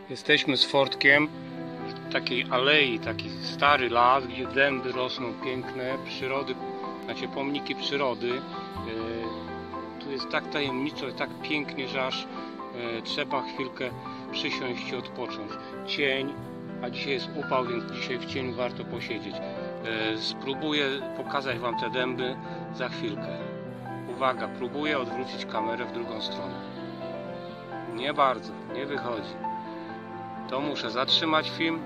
Jesteśmy z Fortkiem w takiej alei, taki stary las, gdzie dęby rosną piękne, przyrody, znaczy pomniki przyrody. Tu jest tak tajemniczo, tak pięknie, że aż trzeba chwilkę przysiąść i odpocząć. Cień, a dzisiaj jest upał, więc dzisiaj w cieniu warto posiedzieć. Spróbuję pokazać Wam te dęby za chwilkę. Uwaga, próbuję odwrócić kamerę w drugą stronę. Nie bardzo, nie wychodzi. To muszę zatrzymać film.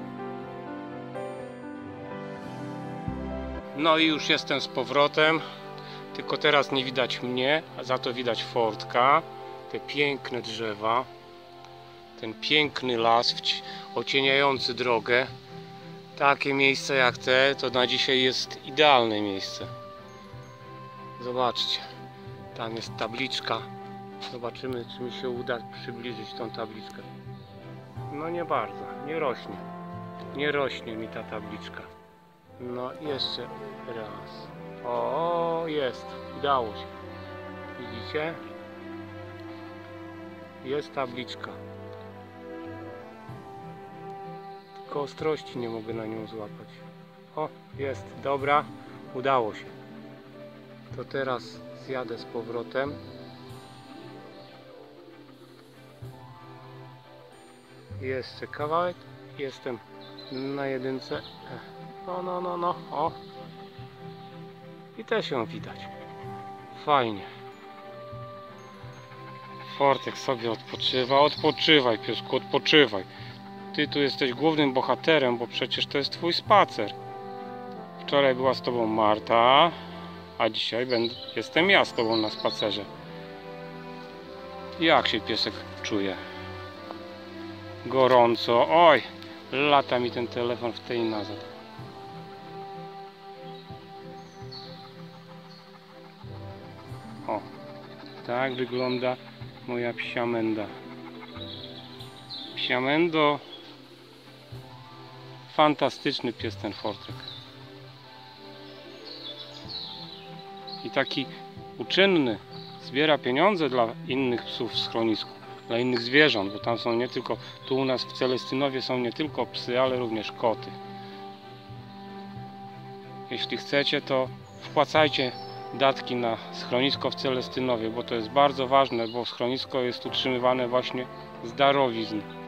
No i już jestem z powrotem. Tylko teraz nie widać mnie, a za to widać Fortka. Te piękne drzewa. Ten piękny las ocieniający drogę. Takie miejsce jak te to na dzisiaj jest idealne miejsce. Zobaczcie. Tam jest tabliczka. Zobaczymy, czy mi się uda przybliżyć tą tabliczkę. No nie bardzo, nie rośnie. Nie rośnie mi ta tabliczka. No jeszcze raz. O, jest. Udało się. Widzicie? Jest tabliczka. Tylko ostrości nie mogę na nią złapać. O, jest. Dobra. Udało się. To teraz zjadę z powrotem. Jeszcze kawałek. Jestem na jedynce. No. O. I też ją widać. Fajnie. Fortek sobie odpoczywa. Odpoczywaj, piesku, odpoczywaj. Ty tu jesteś głównym bohaterem, bo przecież to jest twój spacer. Wczoraj była z tobą Marta, a dzisiaj jestem ja z tobą na spacerze. Jak się piesek czuje? Gorąco. Oj, lata mi ten telefon w tej i nazad. O, tak wygląda moja psia menda. Psia mendo. Fantastyczny pies ten Fortek. I taki uczynny. Zbiera pieniądze dla innych psów w schronisku. Dla innych zwierząt, bo tam są nie tylko, tu u nas w Celestynowie są nie tylko psy, ale również koty. Jeśli chcecie, to wpłacajcie datki na schronisko w Celestynowie, bo to jest bardzo ważne, bo schronisko jest utrzymywane właśnie z darowizn.